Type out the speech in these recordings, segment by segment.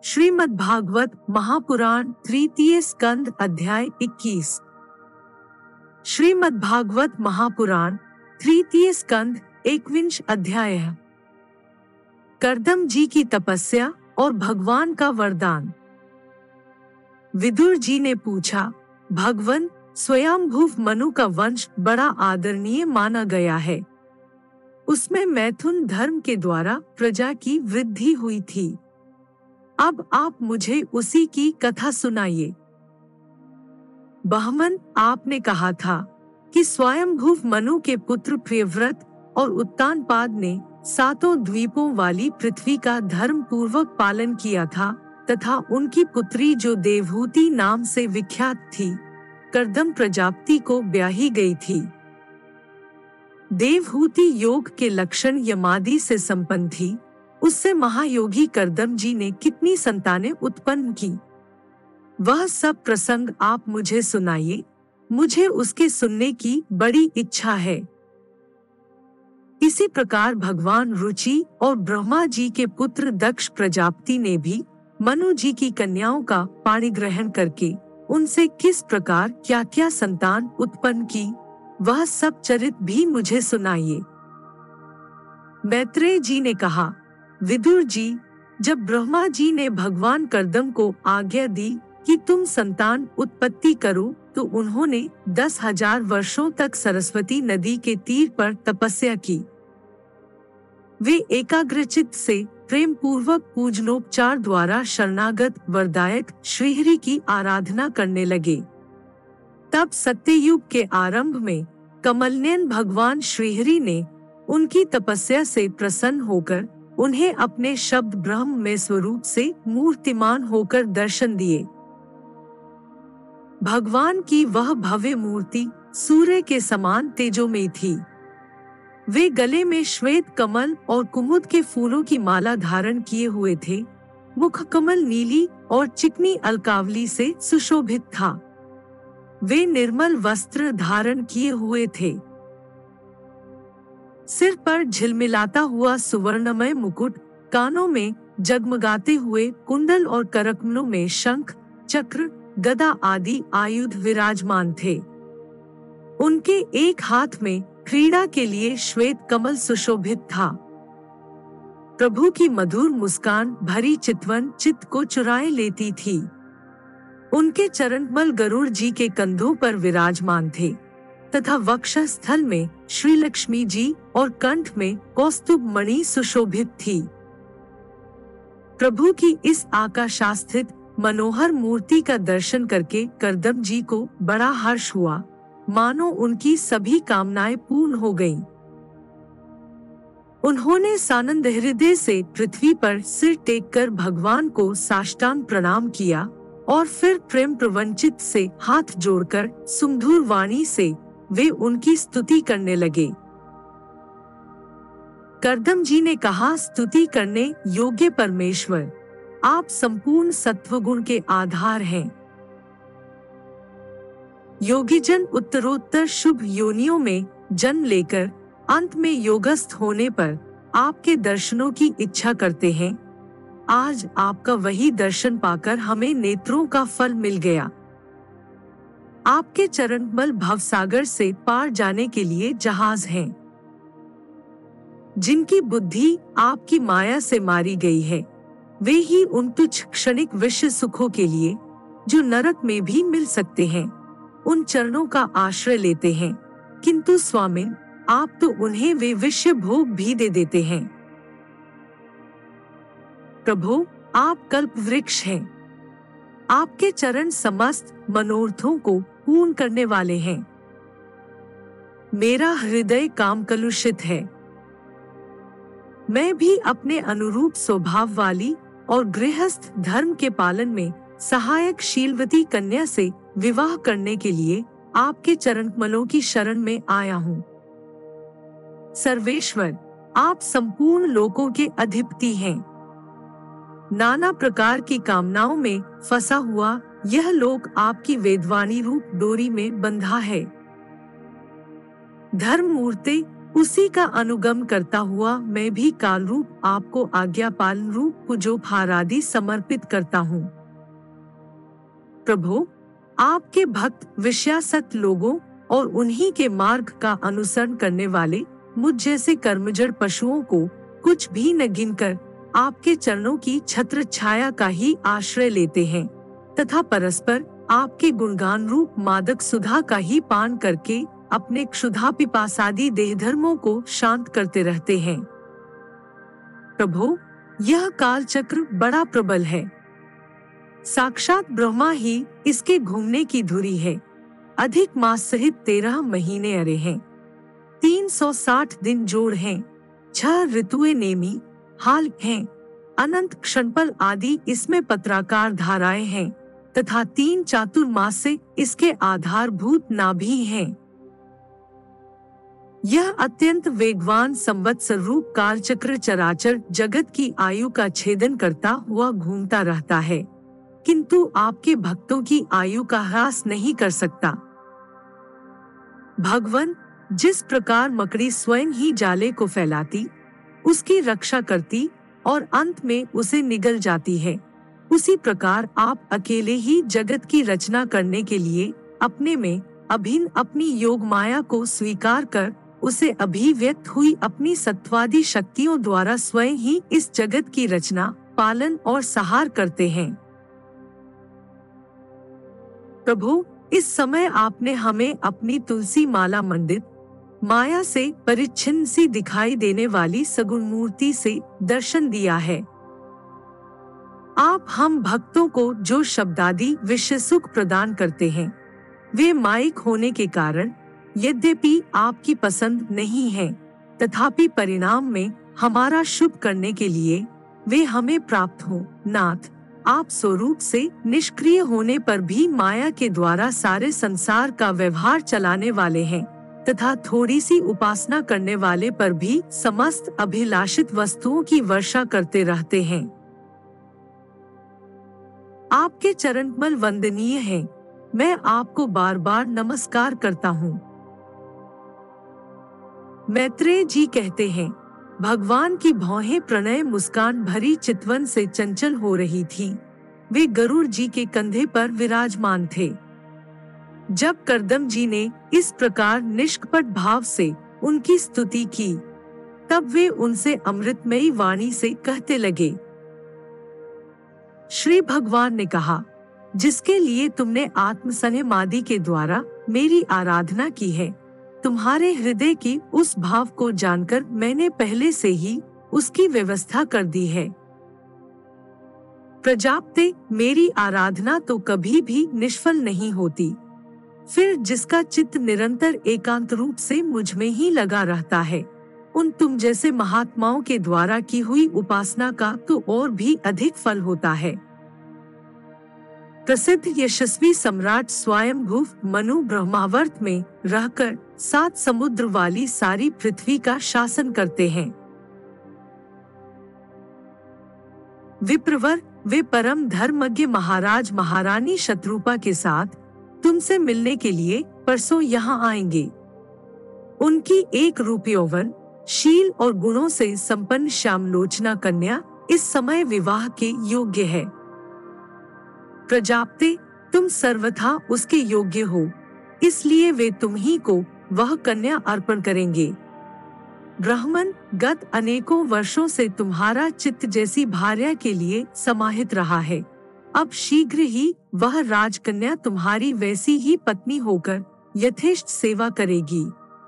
श्रीमद् भागवत महापुराण तृतीय स्कंद अध्याय 21। श्रीमद् भागवत महापुराण तृतीय स्कंद 21 अध्याय। कर्दम जी की तपस्या और भगवान का वरदान। विदुर जी ने पूछा, भगवान, स्वयंभुव मनु का वंश बड़ा आदरणीय माना गया है। उसमें मैथुन धर्म के द्वारा प्रजा की वृद्धि हुई थी। अब आप मुझे उसी की कथा सुनाइए। बहमन, आपने कहा था कि स्वयंभुव मनु के पुत्र प्रियव्रत और उत्तानपाद ने सातों द्वीपों वाली पृथ्वी का धर्म पूर्वक पालन किया था तथा उनकी पुत्री जो देवहूति नाम से विख्यात थी, कर्दम प्रजापति को ब्याही गई थी। देवहूति योग के लक्षण यमादि से संपन्न थी। उससे महायोगी कर्दम जी ने कितनी संतानें उत्पन्न की, वह सब प्रसंग आप मुझे सुनाइए। मुझे उसके सुनने की बड़ी इच्छा है। इसी प्रकार भगवान रुचि और ब्रह्मा जी के पुत्र दक्ष प्रजापति ने भी मनु जी की कन्याओं का पाणिग्रहण करके उनसे किस प्रकार क्या क्या संतान उत्पन्न की, वह सब चरित भी मुझे सुनाइए। मैत्रेय जी ने कहा, विदुर जी, जब ब्रह्मा जी ने भगवान कर्दम को आज्ञा दी कि तुम संतान उत्पत्ति करो, तो उन्होंने 10,000 वर्षों तक सरस्वती नदी के तीर पर तपस्या की। वे एकाग्रचित्त से प्रेम पूर्वक पूजनोपचार द्वारा शरणागत वरदायक श्रीहरि की आराधना करने लगे। तब सत्ययुग के आरंभ में कमलनयन भगवान श्रीहरि ने उनकी तपस्या से प्रसन्न होकर उन्हें अपने शब्द ब्रह्म में स्वरूप से मूर्तिमान होकर दर्शन दिए। भगवान की वह भव्य मूर्ति सूर्य के समान तेजोमयी थी। वे गले में श्वेत कमल और कुमुद के फूलों की माला धारण किए हुए थे। मुख कमल नीली और चिकनी अलकावली से सुशोभित था। वे निर्मल वस्त्र धारण किए हुए थे। सिर पर झिलमिलाता हुआ सुवर्णमय मुकुट, कानों में जगमगाते हुए कुंडल और करकमलों में शंख, चक्र, गदा आदि आयुध विराजमान थे। उनके एक हाथ में क्रीड़ा के लिए श्वेत कमल सुशोभित था। प्रभु की मधुर मुस्कान भरी चितवन चित्त को चुराए लेती थी। उनके चरणकमल गरुड़ जी के कंधों पर विराजमान थे तथा वक्षस्थल में श्री लक्ष्मी जी और कंठ में कौस्तुभ मणि सुशोभित थी। प्रभु की इस आकाशास्थित मनोहर मूर्ति का दर्शन करके कर्दम जी को बड़ा हर्ष हुआ, मानो उनकी सभी कामनाएं पूर्ण हो गईं। उन्होंने सानंद हृदय से पृथ्वी पर सिर टेककर भगवान को साष्टांग प्रणाम किया और फिर प्रेम प्रवंचित से हाथ जोड़कर सुमधुर वाणी से वे उनकी स्तुति करने लगे। कर्दम जी ने कहा, स्तुति करने योग्य परमेश्वर, आप संपूर्ण सत्वगुण के आधार हैं। योगीजन उत्तरोत्तर शुभ योनियों में जन्म लेकर अंत में योगस्थ होने पर आपके दर्शनों की इच्छा करते हैं। आज आपका वही दर्शन पाकर हमें नेत्रों का फल मिल गया। आपके चरणकमल भवसागर से पार जाने के लिए जहाज हैं। जिनकी बुद्धि आपकी माया से मारी गई है, वे ही उन तुच्छ क्षणिक विषय सुखों के लिए, जो नरक में भी मिल सकते हैं, उन चरणों का आश्रय लेते हैं। किंतु स्वामी, आप तो उन्हें वे विषय भोग भी दे देते हैं। प्रभु, आप कल्प वृक्ष हैं। आपके चरण समस्त मनोरथों को पूर्ण करने वाले हैं। मेरा हृदय काम कलुषित है। मैं भी अपने अनुरूप स्वभाव वाली और गृहस्थ धर्म के पालन में सहायक शीलवती कन्या से विवाह करने के लिए आपके चरणकमलों की शरण में आया हूँ। सर्वेश्वर, आप संपूर्ण लोकों के अधिपति हैं। नाना प्रकार की कामनाओं में फंसा हुआ यह लोक आपकी वेदवाणी रूप डोरी में बंधा है। धर्म मूर्ते उसी का अनुगम करता हुआ मैं भी काल रूप आपको आज्ञा पालन रूप पूजो आदि समर्पित करता हूँ। प्रभु, आपके भक्त विषयासक्त लोगों और उन्हीं के मार्ग का अनुसरण करने वाले मुझ जैसे कर्मजड़ पशुओं को कुछ भी न गिनकर आपके चरणों की छत्र छाया का ही आश्रय लेते हैं तथा परस्पर आपके गुणगान रूप मादक सुधा का ही पान करके अपने क्षुधा पिपासादि देहधर्मों को शांत करते रहते हैं। प्रभु, यह काल चक्र बड़ा प्रबल है। साक्षात ब्रह्मा ही इसके घूमने की धुरी है। अधिक मास सहित 13 महीने अरे हैं, 360 दिन जोड़ हैं, 6 ऋतुएं नेमी हाल हैं, अनंत क्षणपल आदि इसमें पत्राकार धाराएं हैं तथा 3 चातुर्मास से इसके आधारभूत नाभि हैं। यह अत्यंत वेगवान संवत्सर रूप कालचक्र चराचर जगत की आयु का छेदन करता हुआ घूमता रहता है, किंतु आपके भक्तों की आयु का ह्रास नहीं कर सकता। भगवान, जिस प्रकार मकड़ी स्वयं ही जाले को फैलाती, उसकी रक्षा करती और अंत में उसे निगल जाती है, उसी प्रकार आप अकेले ही जगत की रचना करने के लिए अपने में अभिन्न अपनी योग माया को स्वीकार कर उसे अभिव्यक्त हुई अपनी सत्वादी शक्तियों द्वारा स्वयं ही इस जगत की रचना, पालन और सहार करते हैं। प्रभु, इस समय आपने हमें अपनी तुलसी माला मंडित माया से परिच्छिन्न सी दिखाई देने वाली सगुण मूर्ति से दर्शन दिया है। आप हम भक्तों को जो शब्दादि विषय सुख प्रदान करते हैं, वे माइक होने के कारण यद्यपि आपकी पसंद नहीं है, तथापि परिणाम में हमारा शुभ करने के लिए वे हमें प्राप्त हो। नाथ, आप स्वरूप से निष्क्रिय होने पर भी माया के द्वारा सारे संसार का व्यवहार चलाने वाले हैं तथा थोड़ी सी उपासना करने वाले पर भी समस्त अभिलाषित वस्तुओं की वर्षा करते रहते हैं। आपके चरणकमल वंदनीय हैं। मैं आपको बार बार नमस्कार करता हूँ। मैत्रेय जी कहते हैं, भगवान की भौहें प्रणय मुस्कान भरी चितवन से चंचल हो रही थी। वे गरुड़ जी के कंधे पर विराजमान थे। जब करदम जी ने इस प्रकार निष्कपट भाव से उनकी स्तुति की, तब वे उनसे अमृतमयी वाणी से कहते लगे। श्री भगवान ने कहा, जिसके लिए तुमने आत्मसंयम आदि के द्वारा मेरी आराधना की है, तुम्हारे हृदय की उस भाव को जानकर मैंने पहले से ही उसकी व्यवस्था कर दी है। प्रजापते, मेरी आराधना तो कभी भी निष्फल नहीं होती। फिर जिसका चित्त निरंतर एकांत रूप से मुझ में ही लगा रहता है, उन तुम जैसे महात्माओं के द्वारा की हुई उपासना का तो और भी अधिक फल होता है। प्रसिद्ध यशस्वी सम्राट स्वयंभू मनु ब्रह्मावर्त में रहकर 7 समुद्र वाली सारी पृथ्वी का शासन करते हैं। विप्रवर, वे परम धर्मज्ञ महाराज महारानी शत्रुपा के साथ तुमसे मिलने के लिए परसों यहाँ आएंगे। उनकी एक रूप यौवन, शील और गुणों से संपन्न श्यामलोचना कन्या इस समय विवाह के योग्य है। प्रजापते, तुम सर्वथा उसके योग्य हो, इसलिए वे तुम ही को वह कन्या अर्पण करेंगे। ब्राह्मण, गत अनेकों वर्षों से तुम्हारा चित्त जैसी भार्या के लिए समाहित रहा है, अब शीघ्र ही वह राजकन्या तुम्हारी वैसी ही पत्नी होकर यथेष्ट सेवा करेगी।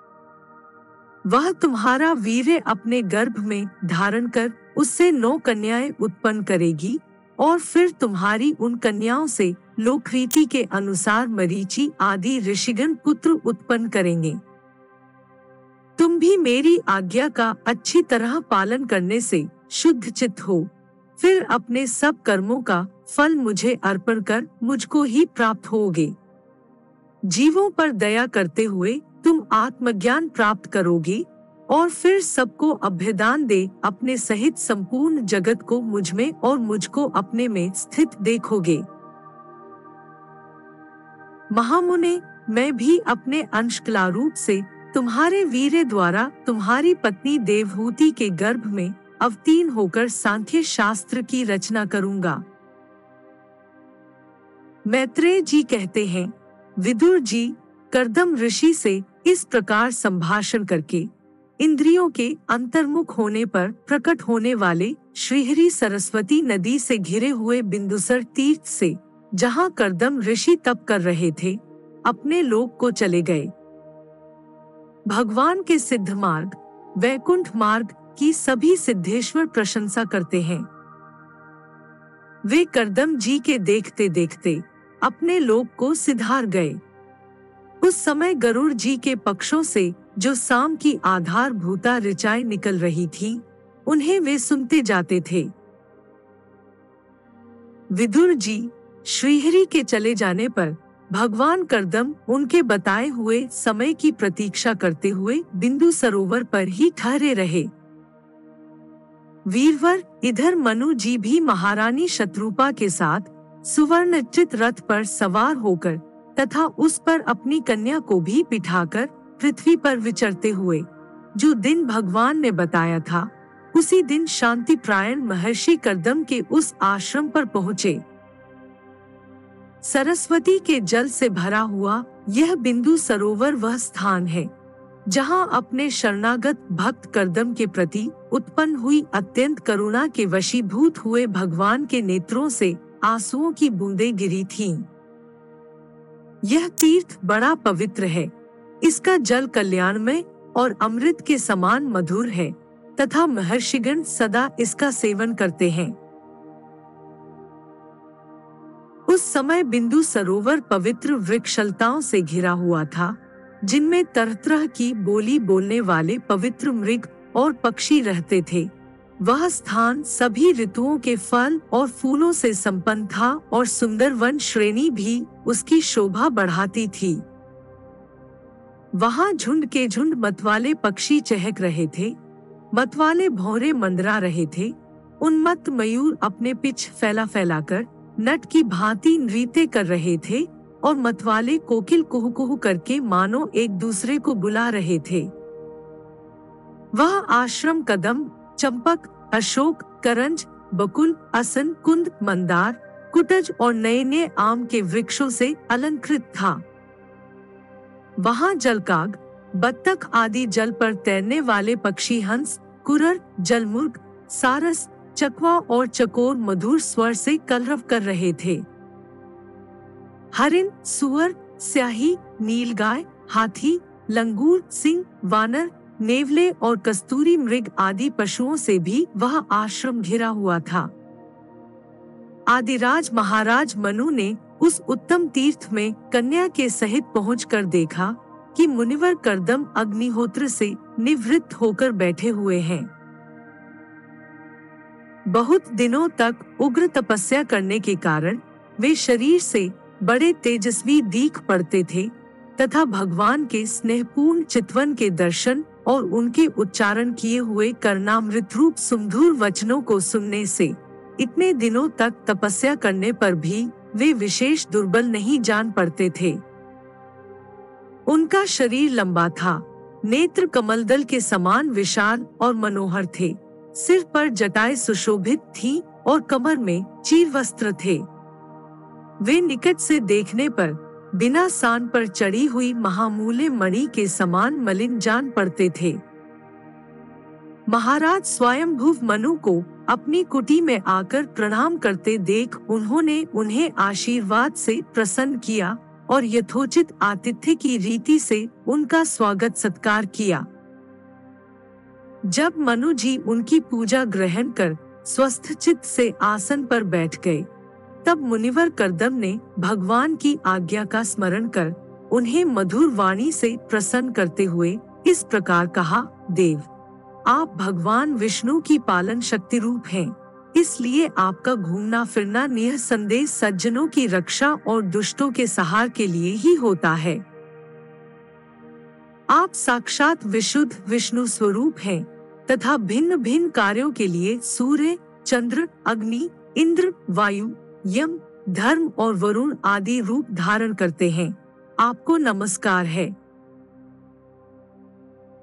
वह तुम्हारा वीर्य अपने गर्भ में धारण कर उससे 9 कन्याएं उत्पन्न करेगी और फिर तुम्हारी उन कन्याओं से लोकरीति के अनुसार मरीचि आदि ऋषिगण पुत्र उत्पन्न करेंगे। तुम भी मेरी आज्ञा का अच्छी तरह पालन करने से शुद्ध चित्त हो, फिर अपने सब कर्मों का फल मुझे अर्पण कर मुझको ही प्राप्त होगे। जीवों पर दया करते हुए तुम आत्मज्ञान प्राप्त करोगे और फिर सबको अभ्यदान दे अपने सहित संपूर्ण जगत को मुझ में और मुझको अपने में स्थित देखोगे। महामुने, मैं भी अपने अंश कला रूप से तुम्हारे वीर्य द्वारा तुम्हारी पत्नी देवहूति के गर्भ में अवतीर्ण होकर सांख्य शास्त्र की रचना करूंगा। मैत्रेय जी कहते हैं, विदुर जी कर्दम ऋषि से इस प्रकार संभाषण करके इंद्रियों के अंतर्मुख होने पर प्रकट होने वाले श्रीहरि सरस्वती नदी से घिरे हुए बिंदुसर तीर्थ से, जहाँ कर्दम ऋषि तप कर रहे थे, अपने लोक को चले गए। भगवान के सिद्ध मार्ग वैकुंठ मार्ग की सभी सिद्धेश्वर प्रशंसा करते हैं। वे कर्दम जी के देखते देखते अपने लोक को सिधार गए। उस समय गरुड़ जी के पक्षों से जो साम की आधारभूता ऋचाएं निकल रही थी, उन्हें वे सुनते जाते थे। विदुर जी श्रीहरि के चले जाने पर भगवान कर्दम उनके बताए हुए समय की प्रतीक्षा करते हुए बिंदु सरोवर पर ही ठहरे रहे। वीरवर इधर मनु जी भी महारानी शत्रुपा के साथ सुवर्णचित रथ पर सवार होकर तथा उस पर अपनी कन्या को भी बिठाकर पृथ्वी पर विचरते हुए, जो दिन भगवान ने बताया था, उसी दिन शांति प्रायण महर्षि कर्दम के उस आश्रम पर पहुँचे। सरस्वती के जल से भरा हुआ यह बिंदु सरोवर वह स्थान है जहां अपने शरणागत भक्त कर्दम के प्रति उत्पन्न हुई अत्यंत करुणा के वशीभूत हुए भगवान के नेत्रों से आंसुओं की बूंदें गिरी थीं। यह तीर्थ बड़ा पवित्र है। इसका जल कल्याणमय और अमृत के समान मधुर है तथा महर्षिगण सदा इसका सेवन करते हैं। उस समय बिंदु सरोवर पवित्र वृक्षलताओं से घिरा हुआ था, जिनमें तरह तरह की बोली बोलने वाले पवित्र मृग और पक्षी रहते थे। वह स्थान सभी ऋतुओं के फल और फूलों से संपन्न था और सुंदर वन श्रेणी भी उसकी शोभा बढ़ाती थी। वहाँ झुंड के झुंड मतवाले पक्षी चहक रहे थे, मतवाले भौरे मंडरा रहे थे। उन्मत्त मयूर अपने पिछ फैला फैलाकर नट की भांति नृत्य कर रहे थे और मतवाले कोकिल कुहू कुहू करके मानो एक दूसरे को बुला रहे थे। वह आश्रम कदम, चंपक, अशोक, करंज, बकुल, असन, कुंद, मंदार, कुटज और नए नए आम के वृक्षों से अलंकृत था। वहाँ जलकाग, बत्तख आदि जल पर तैरने वाले पक्षी हंस, कुरर, जलमुर्ग, सारस, चकवा और चकोर मधुर स्वर से कलरव कर रहे थे। हरिण, सुअर, स्याही, नीलगाय, हाथी, लंगूर, सिंह, वानर, नेवले और कस्तूरी मृग आदि पशुओं से भी वह आश्रम घिरा हुआ था। आदिराज महाराज मनु ने उस उत्तम तीर्थ में कन्या के सहित पहुंचकर देखा कि मुनिवर कर्दम अग्निहोत्र से निवृत्त होकर बैठे हुए हैं। बहुत दिनों तक उग्र तपस्या करने के कारण वे शरीर से बड़े तेजस्वी दीख पड़ते थे तथा भगवान के स्नेहपूर्ण चितवन के दर्शन और उनके उच्चारण किए हुए कर्णामृत रूप सुमधुर वचनों को सुनने से इतने दिनों तक तपस्या करने पर भी वे विशेष दुर्बल नहीं जान पड़ते थे। उनका शरीर लंबा था, नेत्र कमलदल के समान विशाल और मनोहर थे, सिर पर जटाएं सुशोभित थीं और कमर में चीर वस्त्र थे। वे निकट से देखने पर बिना सान पर चढ़ी हुई महामूल्य मणि के समान मलिन जान पड़ते थे। महाराज स्वयंभुव मनु को अपनी कुटी में आकर प्रणाम करते देख उन्होंने उन्हें आशीर्वाद से प्रसन्न किया और यथोचित आतिथ्य की रीति से उनका स्वागत सत्कार किया। जब मनु जी उनकी पूजा ग्रहण कर स्वस्थ चित्त से आसन पर बैठ गए, तब मुनिवर कर्दम ने भगवान की आज्ञा का स्मरण कर उन्हें मधुर वाणी से प्रसन्न करते हुए इस प्रकार कहा, देव, आप भगवान विष्णु की पालन शक्ति रूप हैं, इसलिए आपका घूमना फिरना निःसंदेह सज्जनों की रक्षा और दुष्टों के सहार के लिए ही होता है। आप साक्षात विशुद्ध विष्णु स्वरूप हैं तथा भिन्न भिन्न कार्यों के लिए सूर्य, चंद्र, अग्नि, इंद्र, वायु, यम, धर्म और वरुण आदि रूप धारण करते हैं। आपको नमस्कार है।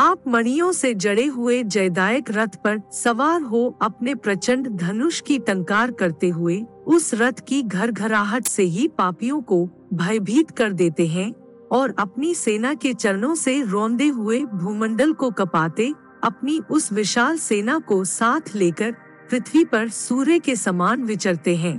आप मणियों से जड़े हुए जयदायक रथ पर सवार हो अपने प्रचंड धनुष की टंकार करते हुए उस रथ की घरघराहट से ही पापियों को भयभीत कर देते हैं और अपनी सेना के चरणों से रौंदे हुए भूमंडल को कपाते अपनी उस विशाल सेना को साथ लेकर पृथ्वी पर सूर्य के समान विचरते हैं।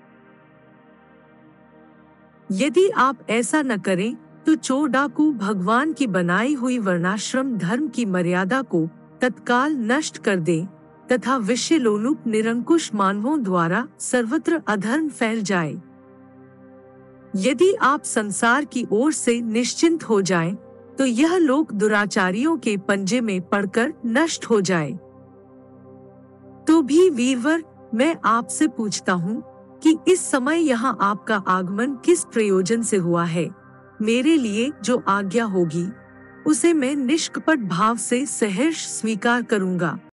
यदि आप ऐसा न करें तो चोर डाकू भगवान की बनाई हुई वर्णाश्रम धर्म की मर्यादा को तत्काल नष्ट कर दे तथा विषयलोलुप निरंकुश मानवों द्वारा सर्वत्र अधर्म फैल जाए। यदि आप संसार की ओर से निश्चिंत हो जाएं, तो यह लोक दुराचारियों के पंजे में पड़कर नष्ट हो जाए। तो भी वीरवर, मैं आपसे पूछता हूँ कि इस समय यहाँ आपका आगमन किस प्रयोजन से हुआ है। मेरे लिए जो आज्ञा होगी उसे मैं निष्कपट भाव से सहर्ष स्वीकार करूँगा।